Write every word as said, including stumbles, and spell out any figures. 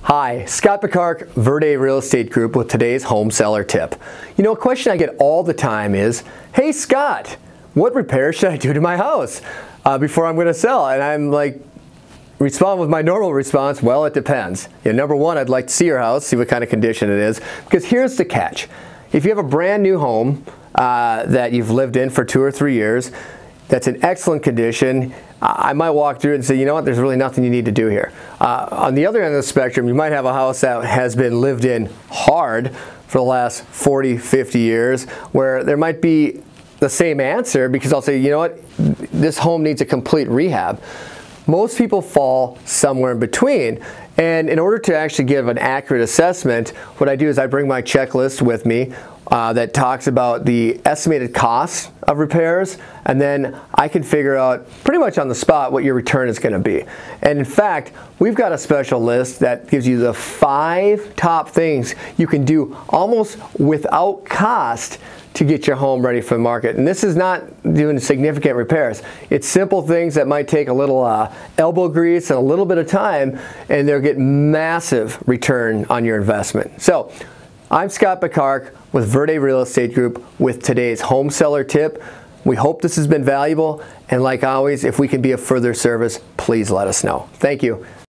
Hi, Scott Picard, Verde Real Estate Group with today's home seller tip. You know, a question I get all the time is, hey Scott, what repairs should I do to my house uh, before I'm going to sell? And I'm like, respond with my normal response, well, it depends. You know, number one, I'd like to see your house, see what kind of condition it is, because here's the catch. If you have a brand new home uh, that you've lived in for two or three years, that's in excellent condition, I might walk through it and say, you know what, there's really nothing you need to do here. Uh, on the other end of the spectrum, you might have a house that has been lived in hard for the last forty, fifty years, where there might be the same answer, because I'll say, you know what, this home needs a complete rehab. Most people fall somewhere in between. And in order to actually give an accurate assessment, what I do is I bring my checklist with me uh, that talks about the estimated costs of repairs, and then I can figure out pretty much on the spot what your return is going to be. And in fact, we've got a special list that gives you the five top things you can do almost without cost to get your home ready for the market. And this is not doing significant repairs. It's simple things that might take a little uh, elbow grease and a little bit of time, and they'll get massive return on your investment. So I'm Scott Picard with Verde Real Estate Group with today's home seller tip. We hope this has been valuable, and like always, if we can be of further service, please let us know. Thank you.